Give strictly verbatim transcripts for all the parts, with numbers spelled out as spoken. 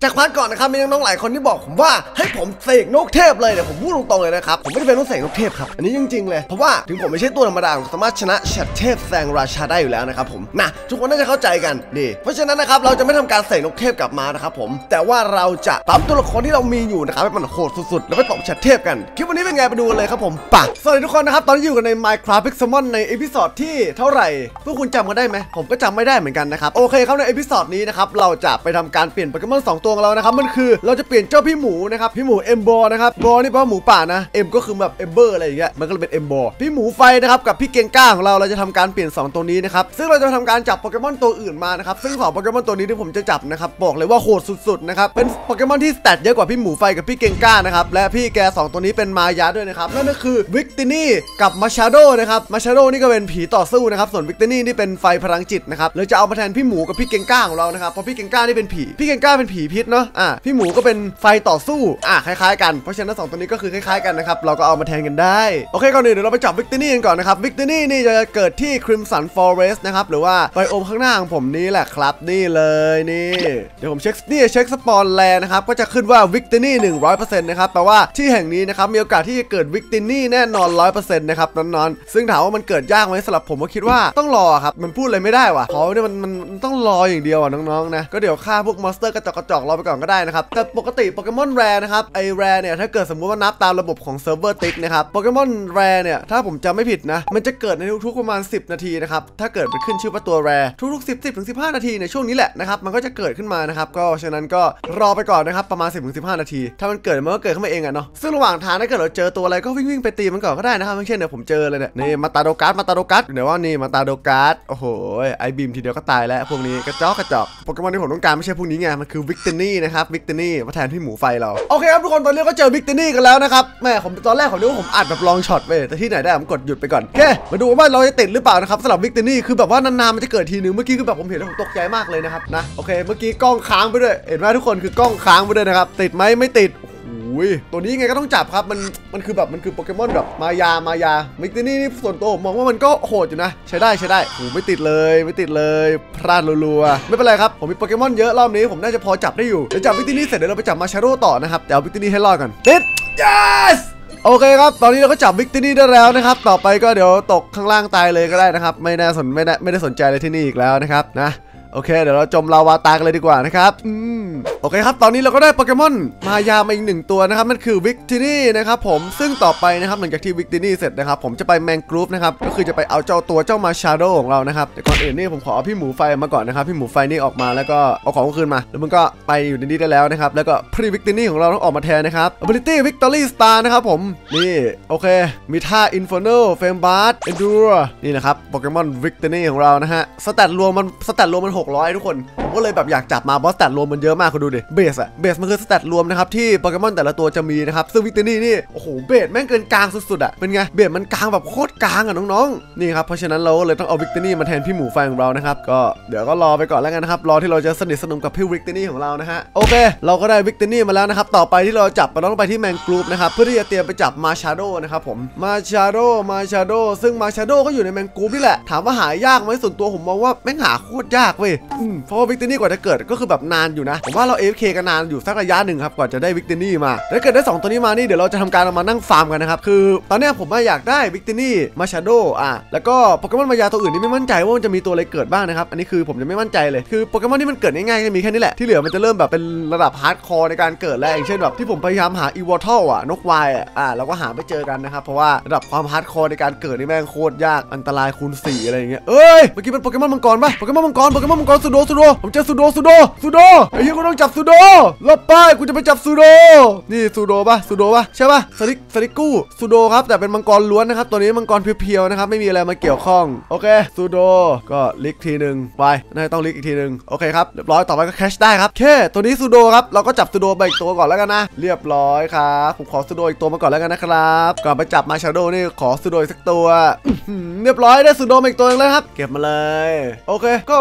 จากพาร์ทก่อนนะครับมีน้องๆหลายคนที่บอกผมว่าให้ผมเสกนกเทพเลยเดี๋ยวผมพูดตรงๆเลยนะครับผมไม่ได้เป็นต้องเสกนกเทพครับอันนี้จริงๆเลยเพราะว่าถึงผมไม่ใช่ตัวธรรมดาผมสามารถชนะฉัตรเทพแซงราชาได้อยู่แล้วนะครับผมนะทุกคนน่าจะเข้าใจกันดีเพราะฉะนั้นนะครับเราจะไม่ทำการเสกนกเทพกลับมานะครับผมแต่ว่าเราจะปรับตัวละครที่เรามีอยู่นะครับให้มันโหดสุดๆแล้วไปปรับฉัตรเทพกันคลิปวันนี้เป็นไงไปดูกันเลยครับผมปะสวัสดีทุกคนนะครับตอนนี้อยู่กันใน Minecraft Pixelmon ในเอพิโซดที่เท่าไหร่พวกคุณจำกันได้ไหมผมก็จำไม่ได้เหมือนกันนะครับโอเคครับในเอพิโซดนี้นะครับเราจะไปทำการเปลี่ยนโปเกมอนสองตัวของเรานะครับมันคือเราจะเปลี่ยนเจ้าพี่หมูนะครับพี่หมูเอมโบนะครับโบนี่แปลว่าหมูป่านะเอ็มก็คือแบบเอมเบอร์อะไรอย่างเงี้ยมันก็เลยเป็นเอมโบพี่หมูไฟนะครับกับพี่เกงก้าของเราเราจะทำการเปลี่ยนสองตัวนี้นะครับซึ่งเราจะทำการจับโปเกมอนตัวอื่นมานะครับซึ่งสองโปเกมอนตัวนี้ที่ผมจะจับนะครับบอกเลยว่าโหดสุดๆนะครับเป็นโปเกมอนที่สแตทเยอะกว่าพี่หมูไฟกับพี่เกงก้านะครับและพี่แกสองตัวนี้เป็นมายาด้วยนะครับนั่นก็คือวิกตินี่กับมาชาโดนะครับมาชาโดนี่ก็เป็นผีต่อสู้นะครับส่วนวิกตินี่นี่เป็นไฟพลังจิตนะครับเราจะเอามาแทนพี่หมูกับพี่เกงก้าของเรานะครับเพราะพี่เกงก้านี่เป็นผีพี่เกงก้าเป็นผีพิษเนาะอ่ะพี่หมูก็เป็นไฟต่อสู้อ่ะคล้ายๆกันเพราะฉะนั้นสองตัวนี้ก็คือคล้ายๆกันนะครับเราก็เอามาแทนกันได้โอเคก่อนอื่นเดี๋ยวเราไปจับวิกตินี่กันก่อนนะครับวิกตินี่นี่จะเกิดที่ Crimson Forest นะครับหรือว่าไบโอมข้างหน้าของผมนี้แหละครับนี่เลยนี่เดี๋ยวผมเช็คนี่เช็คสปอนแลนด์นะครับก็จะขึ้นว่าวิกตินี่หนึ่งร้อยเปอร์เซ็นต์นะครับแปลว่าที่แห่งนี้นะครับมีโอกาสที่จะเกิดวิกตินี่แน่นอน ร้อยเปอร์เซ็นต์ นะครับนอนๆซึ่งถามว่ามันเกิดยากไหมสำหรับผมก็คิดว่าต้องรอครับมันพูดอะไรไม่ได้ว่ะเพราะเนี่ยมันมันต้องรออย่างเดียวอ่ะน้องๆนะก็เดี๋ยวฆ่าพวกมอนสเตอร์กระจอกกระจอกรอไปก่อนก็ได้นะครับแต่ปกติโปเกมอนแรร์นะครับไอแรร์เนี่ยถ้าเกิดสมมุติว่านับตามระบบของเซิร์ฟเวอร์ติ๊กนะครับโปเกมอนแรร์เนี่ยถ้าผมจำไม่ผิดนะมันจะเกิดในทุกๆประมาณสิบนาทีนะครับถ้าเกิดเป็นขึ้นชื่อว่าตัวแรร์ทุกๆสิบ สิบถึงสิบห้านาทีในช่วงนี้แหละนะครับมันก็จะเกิดขึ้นมานะครับก็ฉะนั้นก็รอไปก่อนนะครับประมาณ สิบถึงสิบห้านาทีถ้ามันเกิดมันก็เกิดขึ้นมาเองอะเนาะซึ่งระหว่างทางถ้าเกิดเราเจอตัวอะไรก็วิ่งวิ่งไปตีมันก่อนก็ได้นะครับไม่ใช่เนี่ยผมเจอเลยเนี่ยนี่มาตาโดกัสมาตาโดกัสเดี๋ยวว่านี่มาตาโดกัสโอ้โหไอบีมทีเดียวก็ตายแล้วพวกนี้กระจอกกระจอกโปเกมอนที่ผมต้องการไม่ใช่พวกนี้ไงมันคือวิกตินี่นะครับวิกตินี่มาแทนพี่หมูไฟเราโอเคครับทุกคนตอนนี้ก็เจอวิกตินี่กันแล้วนะครับแม่ผมตอนแรกผมนึกว่าผมอัดแบบลองช็อตไปแต่ที่ไหนได้ผมกดหยุดไปก่อนโอเคมาดูว่าเราจะติดหรือเปล่านะครับสำหรับวิกตินี่คือแบบว่านานๆมันจะเกิดทีนึงเมื่อกี้คือแบบผมเห็นแล้วผมตกใจมากเลยนะครับนะโอเคเมื่อกี้กล้องค้างไปด้วยเห็นไหมทุกคนคือกล้องค้างไปด้วยนะครับติดไหมไม่ติดอุ้ยตัวนี้ไงก็ต้องจับครับมันมันคือแบบมันคือโปเกมอนแบบมายามายาวิกตินี่นี่ส่วนตัวผมมองว่ามันก็โหดอยู่นะใช้ได้ใช้ได้โอ้ไม่ติดเลยไม่ติดเลยพลาดรัวๆไม่เป็นไรครับผมมีโปเกมอนเยอะรอบนี้ผมน่าจะพอจับได้อยู่เดี๋ยวจับวิกตินี่เสร็จเดี๋ยวเราไปจับมาชาโดต่อนะครับแต่เอาวิกตินี่ให้รอดกันติด yes โอเคครับตอนนี้เราก็จับวิกตินี่ได้แล้วนะครับต่อไปก็เดี๋ยวตกข้างล่างตายเลยก็ได้นะครับไม่น่าสนไม่ได้ไม่ได้สนใจเลยที่นี่อีกแล้วนะครับนะโอเคเดี๋ยวเราจมลาวาตายกันเลยดีกว่านะครับอืมโอเคครับตอนนี้เราก็ได้โปเกมอนมายามาอีกหนึ่งตัวนะครับมันคือวิกตินี่นะครับผมซึ่งต่อไปนะครับหลังจากที่วิกตินี่เสร็จนะครับผมจะไปแมงกรูฟนะครับก็คือจะไปเอาเจ้าตัวเจ้ามาชาโดของเรานะครับแต่ก่อนอื่นนี่ผมขอเอาพี่หมูไฟมาก่อนนะครับพี่หมูไฟนี่ออกมาแล้วก็เอาของคืนมาแล้วมันก็ไปอยู่ในนี้ได้แล้วนะครับแล้วก็พรีวิกตินี่ของเราต้องออกมาแทนนะครับ ability victory star นะครับผมนี่โอเคมีท่า inferno flame blast endure นี่นะครับโปเกมอนวิกตินี่ของเรานะฮะสแตทรวมมันสแตทรวมมันหกร้อยทุกคนผมก็เลยแบบอยากจับมาเพราะสแตทรวมมันเยอะมากคุณดูดิเบสอะเบสมันคือสแตทรวมนะครับที่โปเกมอนแต่ละตัวจะมีนะครับซึ่งวิกตินี่นี่โอ้โหเบสแม่งเกินกลางสุดๆอะเป็นไงเบสมันกลางแบบโคตรกลางอะน้องๆนี่ครับเพราะฉะนั้นเราเลยต้องเอาวิกตินี่มาแทนพี่หมูไฟของเรานะครับก็เดี๋ยวก็รอไปก่อนแล้วกันนะครับรอที่เราจะสนิทสนมกับพี่วิกตินี่ของเรานะฮะโอเคเราก็ได้วิกตินี่มาแล้วนะครับต่อไปที่เราจับเราต้องไปที่แมงกรูฟนะครับเพื่อที่จะเตรียมไปจับมาชาโดนะครับผมมาชาโดมาชาโดซึ่งมาชาโดก็อยู่ในแมงกรูฟนี่แหละถามว่าหายากไหมส่วนตัวผมมองว่าแม่งหาโคตรยากเว้ยเพราะว่าวิกตินี่กว่าจะเกิดก็คือแบบนานอยู่นะผมว่าเรา เอ เอฟ เค กันนานอยู่สักระยะหนึ่งครับก่อนจะได้วิกตินี่มาถ้าเกิดได้สองตัวนี้มานี่เดี๋ยวเราจะทำการเอามานั่งฟาร์มกันนะครับคือตอนนี้ผมอยากได้วิกตินี่มาชาโดอ่ะแล้วก็โปเกมอนมายาตัวอื่นนี่ไม่มั่นใจว่ามันจะมีตัวอะไรเกิดบ้างนะครับอันนี้คือผมจะไม่มั่นใจเลยคือโปเกมอนที่มันเกิดง่ายๆก็มีแค่นี้แหละที่เหลือมันจะเริ่มแบบเป็นระดับฮาร์ดคอร์ในการเกิดแล้วอย่างเช่นแบบที่ผมพยายามหาอีวอทัลอ่ะนกวายอ่ะเราก็หาไม่เจอกันนะครับเพราะว่าระดับความฮาร์ดคอร์ในการเกิดนี่แม่งโคตรยากอันตรายคูณสี่อะไรอย่างเงี้ยเอ้ยเมื่อกี้เป็นโปเกมอนมังกรป่ะโปเกมอนมังกรโปเกมอนมังกรสุโดสุโดผมเจอสุโดสุโดสุโดไอ้เหี้ยกูต้องจับสุโดลบไปกูจะไปจับสุโดนี่สุโดป่ะสุโดป่ะใช่ป่ะสลิกสลิกกู้สุโดครับแต่เป็นมังกรล้วนนะครับตัวนี้มังกรเพียวๆนะครับไม่มีอะไรมาเกี่ยวข้องโอเคสุโดก็ลิกทีหนึ่งไปน่าจะต้องลิกอีกทีหนึ่งโอเคครับเรียบร้อยต่อไปก็แคชได้ครับแค่ตัวนี้สุโดครับเราก็จับสุโดไปอีกตัวก่อนแล้วกันนะเรียบร้อยครับผมขอสุโดอีกตัวมาก่อนแล้วกันนะครับก่อนไปจับมาชาโดนี่ขอสุโดสักตัวเรียบร้อยได้สุโดมาอีกตัวนึงแล้วครับเก็บมาเลยโอเคก็โอเคครับ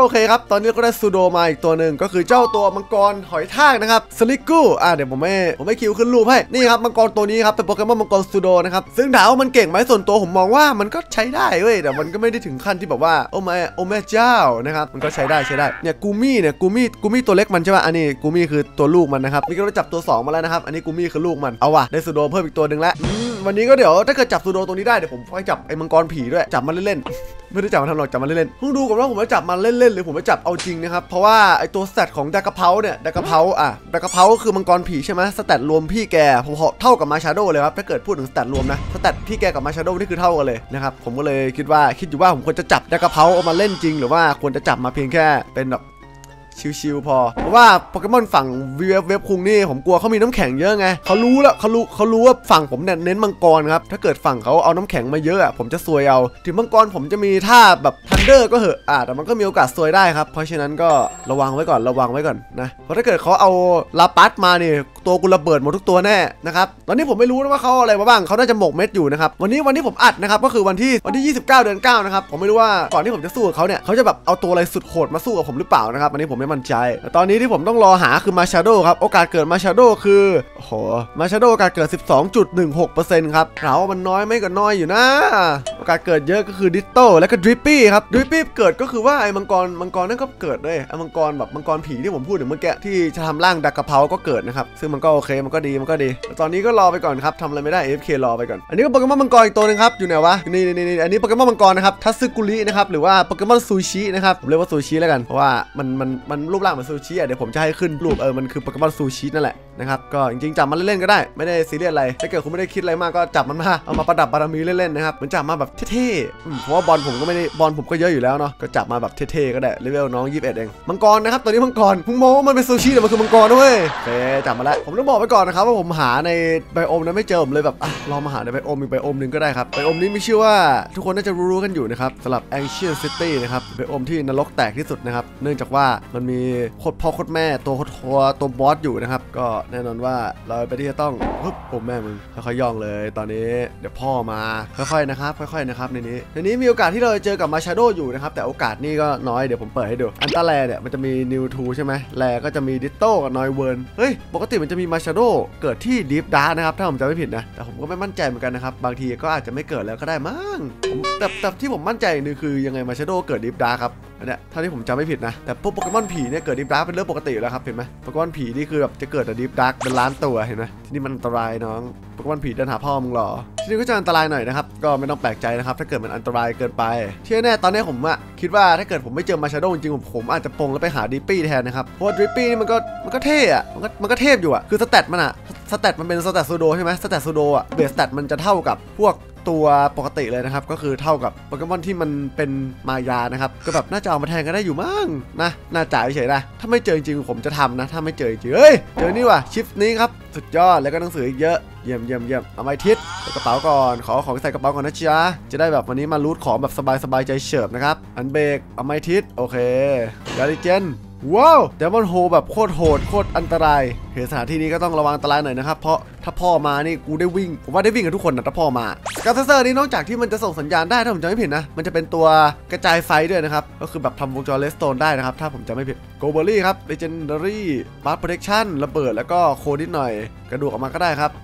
ตอนนี้ก็ได้ซูโดมาอีกตัวหนึ่งก็คือเจ้าตัวมังกรหอยทากนะครับสลิกกูอ่ะเดี๋ยวผมไม่ผมไม่คิวขึ้นรูปให้นี่ครับมังกรตัวนี้ครับเป็นโปเกมอนมังกรซูโดนะครับซึ่งถามว่ามันเก่งไหมส่วนตัวผมมองว่ามันก็ใช้ได้เว้ยแต่มันก็ไม่ได้ถึงขั้นที่แบบว่าโอ้แม่โอ้แม่เจ้านะครับมันก็ใช้ได้ใช้ได้เนี่ยกูมี่เนี่ยกูมี่กูมี่ตัวเล็กมันใช่ป่ะอันนี้กูมี่คือตัวลูกมันนะครับนี่ก็ได้จับตัวสองมาแล้วนะครับอันนี้กูมี่คือลูกมันเอาว่ะได้ซูโดเพิ่มอีกตัวหนึ่งแล้ววันนี้ก็เดี๋ยวถ้าเกิดจับซูโดตรงนี้ได้เดี๋ยวผมไปจับไอ้มังกรผีด้วยจับมันเล่นๆไม่ได้จับมันทำหรอกจับมันเล่นๆเพิ่งดูก่อนว่าผมจะจับมันเล่นๆหรือผมจะจับเอาจริงนะครับเพราะว่าไอ้ตัวสเตตของดากาเพาเนี่ยดากาเพาอ่ะดากาเพาคือมังกรผีใช่ไหมสเตตรวมพี่แกพอเท่ากับมาชาโดเลยครับถ้าเกิดพูดถึงสเตตรวมนะสเตตพี่แกกับมาชาโดนี่คือเท่ากันเลยนะครับผมก็เลยคิดว่าคิดอยู่ว่าผมควรจะจับดากาเพาเอามาเล่นจริงหรือว่าควรจะจับมาเพียงแค่เป็นแบบชิวๆพอเพราะว่าโปเกมอนฝั่งเว็บเว็บคุงนี่ผมกลัวเขามีน้ำแข็งเยอะไงเขารู้แล้วเขารู้เขารู้ว่าฝั่งผมเนี่ยเน้นมังกรครับถ้าเกิดฝั่งเขาเอาน้ำแข็งมาเยอะอ่ะผมจะซวยเอาถึงมังกรผมจะมีท่าแบบทันเดอร์ก็เหอะอ่ะแต่มันก็มีโอกาสซวยได้ครับเพราะฉะนั้นก็ระวังไว้ก่อนระวังไว้ก่อนนะเพราะถ้าเกิดเขาเอาลาปัสมาเนี่ยตัวกูระเบิดหมดทุกตัวแน่นะครับตอนนี้ผมไม่รู้นะว่าเขาอะไรมาบ้างเขาน่าจะหมกเม็ดอยู่นะครับวันนี้วันที่ผมอัดนะครับก็คือวันที่วันที่ยี่สิบเก้าเดือนเก้านะครับผมไม่รู้ว่าก่อนที่ผมจะสู้กับเขาเนี่ยเขาจะแบบเอาตัวอะไรสุดโหดมาสู้กับผมหรือเปล่านะครับวันนี้ผมไม่มั่นใจตอนนี้ที่ผมต้องรอหาคือมาชาโดครับโอกาสเกิดมาชาโดคือโอ้โหมาชาโดโอกาสเกิด สิบสองจุดหนึ่งหกเปอร์เซ็นต์ ครับเราว่ามันน้อยไม่ก็น้อยอยู่นะโอกาสเกิดเยอะก็คือดิตโต้และก็ดริปปี้ครับดริปปี้เกิดก็คือว่าไอ้มังกรมังกรนั่นก็เกิดด้วยไอ้มังกรแบบมังกรผีที่ผมพูดถึงเมื่อกี้ที่จะทำร่างดากาเพาก็เกิดนะครับซึ่งมันก็โอเคมันก็ดีมันก็ดีตอนนี้ก็รอไปก่อนครับทำอะไรไม่ได้ เอ เอฟ เค รอไปก่อนอันนี้ก็โปเกมอนมังกรอีกตัวนึงครับอยู่ไหนวะนี่นี่นี่อันนี้โปเกมอนมังกรนะครับทัสึกุรินะครับหรือว่าโปเกมอนซูชินะครับผมเรียกว่าซูชิแล้วกันเพราะว่ามันมันมันรูปร่างเหมือนซูชิอ่ะเดี๋ยวผมจะให้ขึ้นรูปเออมันคือโปเกมอนซูชินั่นแหละนะครับก็จริงๆจับมันเล่นๆก็ได้ไม่ได้ซีเรียสอะไรถ้าเกิดคุณไม่ได้คิดอะไรมากก็จับมันมาเอามาประดับบารมีเล่นๆนะครับมันจับมาแบบเท่ๆเพราะว่าบอลผมก็ไม่ได้บอลผมก็เยอะอยู่แล้วเนาะก็จับมาแบบเท่ๆก็ได้เลเวลน้องยี่สิบเอ็ดเองมังกรนะครับตัวนี้มังกรพุ่งมองว่ามันเป็นซูชิแต่มันคือมังกรด้วยโอเคจับมาแล้วผมต้องบอกไว้ก่อนนะครับว่าผมหาในไบโอมนั้นไม่เจอผมเลยแบบอ่ะลองมาหาในไบโอมอีกไบโอมนึงก็ได้ครับไบโอมนี้มีชื่อว่าทุกคนน่าจะรู้ๆกันอยู่นะครับสำหรับ Ancient City นะครับไบโอมที่นรกแตกที่สุดนะครับเนื่องจากว่ามันมีโคตรพ่อโคตรแม่ตัวตัวตัวบอสอยู่นะครับก็แน่นอนว่าเราไปที่จะต้องปึ๊บโอ้แม่มึงค่อยๆย่องเลยตอนนี้เดี๋ยวพ่อมาค่อยๆนะครับค่อยๆนะครับในนี้ในนี้มีโอกาสที่เราจะเจอกับมาชาโดอยู่นะครับแต่โอกาสนี่ก็น้อยเดี๋ยวผมเปิดให้ดูอันตาแลเนี่ยมันจะมีนิวทูใช่ไหมแลก็จะมีดิตโต้กับนอยเวิร์นเฮ้ยปกติมันจะมีมาชาโดเกิดที่ดีฟดาร์นะครับถ้าผมจำไม่ผิดนะแต่ผมก็ไม่มั่นใจเหมือนกันนะครับบางทีก็อาจจะไม่เกิดแล้วก็ได้มั้งผมแต่แต่ที่ผมมั่นใจนี่คือยังไงมาชาโดเกิดดีฟดาร์ครับอันเนี้ยถ้าที่ผมจำไม่ผิดนะแต่พวกโปเกมอนผีเนี่ยเกิดดีฟดาร์เป็นเรื่องปกติอยู่แล้วครับเห็นไหมโปเกมอนผีนี่คือแบบจะเกิดแต่ดีฟดาร์เป็นล้านตัวเห็นไหมที่นี่มันอันตรายน้องโปเกมอนผีเดินหาพ่อมึงหรอที่นี่ก็จะอันตรายหน่อยนะครับก็ไม่ต้องแปลกใจนะครับถ้าเกิดมันอันตรายเกินไปที่แน่ตอนนี้ผมอะคิดว่าถ้าเกิดผมไม่เจอมาชาโดจริงๆผมผมอาจจะปงแล้วไปหาดิปปี้แทนนะครับเพราะว่าดิปปี้นี่มันก็มันก็เท่อะมันก็มันก็เทพอยู่อะคือสเตตมันอะสเตตมันเป็นสเตตซูโดใช่ไหมสเตตซูโดอะเบสสเตตมันจะเท่ากับพวกตัวปกติเลยนะครับก็คือเท่ากับโปเกมอนที่มันเป็นมายานะครับก็แบบน่าจะเอามาแทนกันได้อยู่มั้งนะน่าจ่ายเฉยๆนะถ้าไม่เจอจริงผมจะทำนะถ้าไม่เจอจริงเฮ้ยเจอนี่ว่ะชิปนี้ครับสุดยอดแล้วก็หนังสืออีกเยอะเยี่ยมเยี่ยมเยี่ยมเอาไม้ทิศใส่กระเป๋าก่อนขอของใส่กระเป๋าก่อนนะจ๊ะจะได้แบบวันนี้มารูทของแบบสบายๆใจเฉิบนะครับอันเบรกเอาไม้ทิศโอเคกาลิเจนว้าวเดมอนโฮแบบโคตรโหดโคตรอันตรายเห็นสถานที่นี้ก็ต้องระวังอันตรายหน่อยนะครับเพราะถ้าพ่อมานี่กูได้วิ่งผมว่าได้วิ่งกับทุกคนนะถ้าพ่อมาการเซอร์นี้นอกจากที่มันจะส่งสัญญาณได้ถ้าผมจำไม่ผิดนะมันจะเป็นตัวกระจายไฟด้วยนะครับก็คือแบบทำวงจรเลสโตนได้นะครับถ้าผมจำไม่ผิดโกเบอรี่ครับเลเจนดารี่บาร์โปรเทคชั่นระเบิดแล้วก็โคนิดหน่อยกระดูกออกมาก็ได้ครับ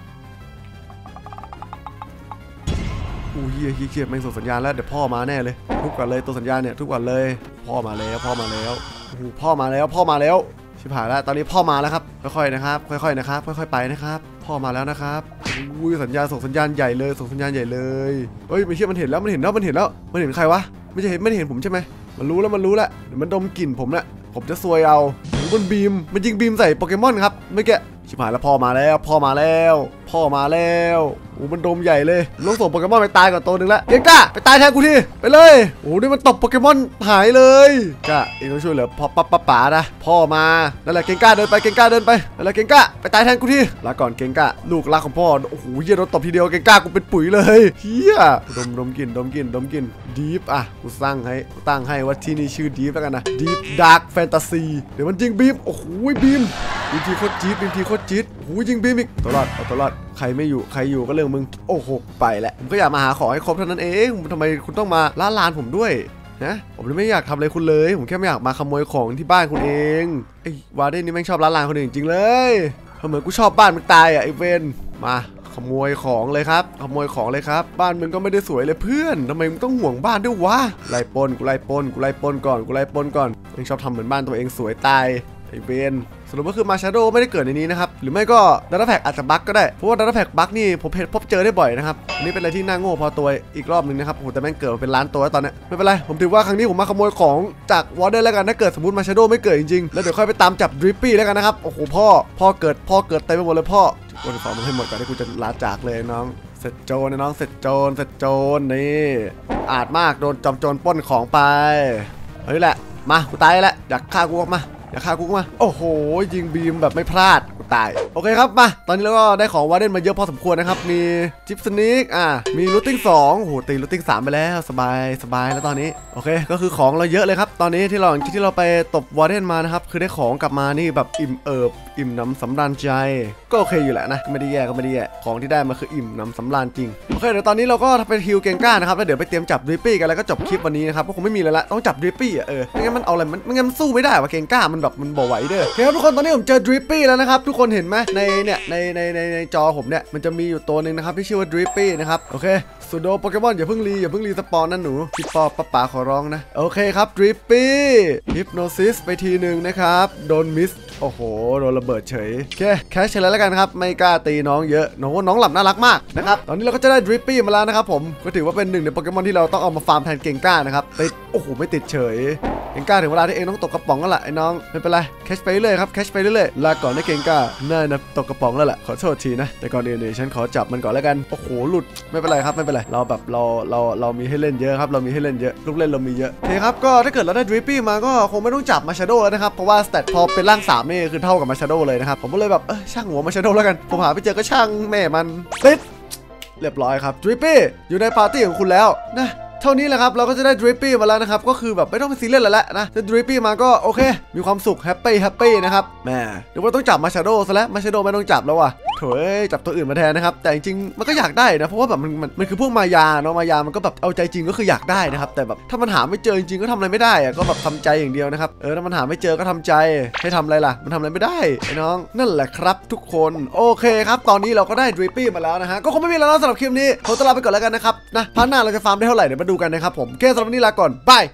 อู้เฮียเฮียเฮียไม่ส่งสัญญาณแล้วเดี๋ยวพ่อมาแน่เลยทุกวันเลยตัวสัญญาณเนี่ยทุกวันเลยพ่อมาแล้วพ่อมาแล้วโอ้โหพ่อมาแล้วพ่อมาแล้วชิบหายแล้วตอนนี้พ่อมาแล้วครับค่อยๆนะครับค่อยๆนะครับค่อยๆไปนะครับพ่อมาแล้วนะครับอุ้ยสัญญาณส่งสัญญาณใหญ่เลยส่งสัญญาณใหญ่เลยเฮ้ยไม่เชื่อมันเห็นแล้วมันเห็นแล้วมันเห็นแล้วมันเห็นใครวะไม่ใช่เห็นไม่เห็นผมใช่ไหมมันรู้แล้วมันรู้แล้วเดี๋ยวมันดมกลิ่นผมแหละผมจะซวยเอามันบีมมันยิงบีมใส่โปเกมอนครับเมื่อกี้ชิบหายแล้วพ่อมาแล้วพ่อมาแล้วพ่อมาแล้วโอ้มันดมใหญ่เลยต้องส่งโปเกมอนไปตายก่อนตัวหนึ่งแล้วเกก้าไปตายแทนกูทีไปเลยโอ้นี่มันตบโปเกมอนหายเลยก้าเองต้องช่วยเหลือพ่อป้าป้าป๋านะพ่อมานั่นแหละเกก้าเดินไปเกก้าเดินไปนั่นแหละเกก้าไปตายแทนกูทีลาก่อนเกก้าลูกรักของพ่อโอ้โหเฮียโดนตบทีเดียวเกก้ากูเป็นปุ๋ยเลยเฮียดมดมกินดมกินดมกินดีฟอ่ะกูสร้างให้กูตั้งให้ว่าที่นี่ชื่อดีฟแล้วกันนะดีฟดาร์กแฟนตาซีเดี๋ยวมันยิงบีมโอ้โหบีมบีมทีโคตรจี๊ดบีมทีโคตรจี๊ดโอ้โหยิงบีมอีกตลอดเอาตลอดใครไม่อยู่ใครอยู่ก็เรื่องมึงโอ้โหไปแหละผมก็อยากมาหาของให้ครบเท่านั้นเองทำไมคุณต้องมาล่าลานผมด้วยนะผมไม่อยากทำอะไรคุณเลยผมแค่ไม่อยากมาขโมยของที่บ้านคุณเองไอ้วาเดนนี่แม่งชอบล้าลานคนอื่นจริงเลยเหมือนกูชอบบ้านมึงตายอ่ะไอ้เวนมาขโมยของเลยครับขโมยของเลยครับบ้านมึงก็ไม่ได้สวยเลยเพื่อนทำไมมึงต้องห่วงบ้านด้วยวะไล่ปนกูไล่ปนกูไล่ปนก่อนกูไล่ปนก่อนมึงชอบทำเหมือนบ้านตัวเองสวยตายไอ้เวนสรุปก็คือมาชาโดไม่ได้เกิดในนี้นะครับหรือไม่ก็ดัตต้าแพ็กอาจจะบั๊กก็ได้เพราะว่าดัตต้าแพ็กบั๊กนี่ผมพบเจอได้บ่อยนะครับอันนี้เป็นอะไรที่น่าโง่พอตัวอีกรอบนึงนะครับโอ้แต่แม่งเกิดมาเป็นล้านตัวแล้วตอนนี้ไม่เป็นไรผมถือว่าครั้งนี้ผมมาขโมยของจากวอร์เดนแล้วกันถ้าเกิดสมมติมาชาโดไม่เกิดจริงๆแล้วเดี๋ยวค่อยไปตามจับดริปปี้แล้วกันนะครับโอ้โหพ่อพ่อเกิดพ่อเกิดเต็มไปหมดเลยพ่อกูจะขอมันให้หมดก่อนที่กูจะลาจากเลยน้องเสร็จโจรนะน้องเสร็จโจรเสร็จโจรนี่อาจมากโดนจอมโจรปล้นของไปเฮ้ยแหละมากูตายแล้วอยากฆ่ากูออกมาอย่าฆ่ากูมาโอ้โหยิงบีมแบบไม่พลาดกูตายโอเคครับมาตอนนี้เราก็ได้ของวาร์เดนมาเยอะพอสมควรนะครับมีจิปสนิกอ่ะมีลูตติ้งสองโอ้โหตีลูตติ้งสามไปแล้วสบายสบายแล้วตอนนี้โอเคก็คือของเราเยอะเลยครับตอนนี้ที่เราที่เราไปตบวาร์เดนมานะครับคือได้ของกลับมานี่แบบอิ่มเอิบอิ่มน้ำสำราญใจก็โอเคอยู่แหละนะไม่ได้แย่ก็ไม่ได้แย่ของที่ได้มาคืออิ่มน้ำสำราญจริงโอเคเดี๋ยวตอนนี้เราก็ไปฮิลเกงก้านะครับแล้วเดี๋ยวไปเตรียมจับดริปปี้กันแล้วก็จบคลิปวันนี้นะครับก็คงไม่มีอะไรละต้องจับดริปปี้อ่ะเออไม่งั้นมันเอาอะไรมันไม่งั้นมันสู้ไม่ได้ว่ะเกงก้ามันแบบมันบ่ไหวเด้อโอเคครับทุกคนตอนนี้ผมเจอดริปปี้แล้วนะครับทุกคนเห็นไหมในเนี่ยในในในในจอผมเนี่ยมันจะมีอยู่ตัวหนึ่งนะครับที่ชื่อว่าดริปปี้นะครับโอเคสุดโดโปเกมอนอย่าเพิ่งรีอย่าเพิ่งรีสปอนนั่นหนูพี่ปอป้าป๋าขอร้องนะโอเคครับดริปปี้ฮิปโนซิสไปทีหนึ่งนะครับโดนมิสโอ้โหโดนระเบิดเฉยโอเคแคชเฉลยแล้วกันครับไม่กล้าตีน้องเยอะน้องน้องหลับน่ารักมากนะครับตอนนี้เราก็จะได้ดริปปี้มาแล้วนะครับผมก็ถือว่าเป็นหนึ่งในโปเกมอนที่เราต้องเอามาฟาร์มแทนเกงก้านะครับติดโอ้โหไม่ติดเฉยเกงก้าถึงเวลาที่เองต้องตกกระป๋องแล้วแหละไอ้น้องไม่เป็นไรแคชไปเรื่อยครับแคชไปเรื่อยลาก่อนนะเกงก้าน่านะตกกระป๋องแล้วแหละขอโทษทีนะแต่ก่อนอื่นเนี่ยฉันขอจับมันก่อนแล้วกันโอ้โหหลุดไม่เป็นไรครับไม่เป็นไรเราแบบเราเราเรามีให้เล่นเยอะครับเรามีให้เล่นเยอะลูกเล่นเรามีเยอะโอเคครับก็ถ้าเกิดเราได้ดริปปี้มาก็คงไม่ต้องจับมาชาโดแล้วนะครับเพราะว่าสเตตพอเป็นร่างสามนี่คือเท่ากับมาชาโดเลยนะครับผมก็เลยแบบเออช่างหัวมาชาโดแล้วกันผมหาไปเจอก็ช่างแม่มันติดเรียบร้อยครับดริปปี้อยู่ในปาร์ตี้ของคุณแล้วนะเท่านี้แหละครับเราก็จะได้ดริปปี้มาแล้วนะครับก็คือแบบไม่ต้องไปซีเรียสแล้วแหละนะถ้าดริปปี้มาก็โอเคมีความสุขแฮปปี้แฮปปี้นะครับแม่เดี๋ยวว่าต้องจับมาชาโดซะแล้วมาชาโดไม่ต้องจับแล้วว่ะโถ่จับตัวอื่นมาแทนนะครับแต่จริงๆมันก็อยากได้นะเพราะว่าแบบมันมันมันคือพวกมายาเนาะมายามันก็แบบเอาใจจริงก็คืออยากได้นะครับแต่แบบถ้ามันหาไม่เจอจริงๆก็ทำอะไรไม่ได้อะก็แบบทำใจอย่างเดียวนะครับเออถ้ามันหาไม่เจอก็ทำใจให้ทำอะไรล่ะมันทำอะไรไม่ได้ไอ้น้องนั่นแหละครับทุกคนโอเคครับตอนนี้เราก็ได้ดริปปี้มาแล้วนะฮะก็คงไม่มีแล้วสำหรับคลิปนี้ขอตัวลาไปก่อนแล้วกันนะครับนะพาร์ทหน้าเราจะฟาร์มได้เท่าไหร่เดี๋ยวมาดูกันนะครับผมแค่สำหรับวันนี้ลาก่อนบาย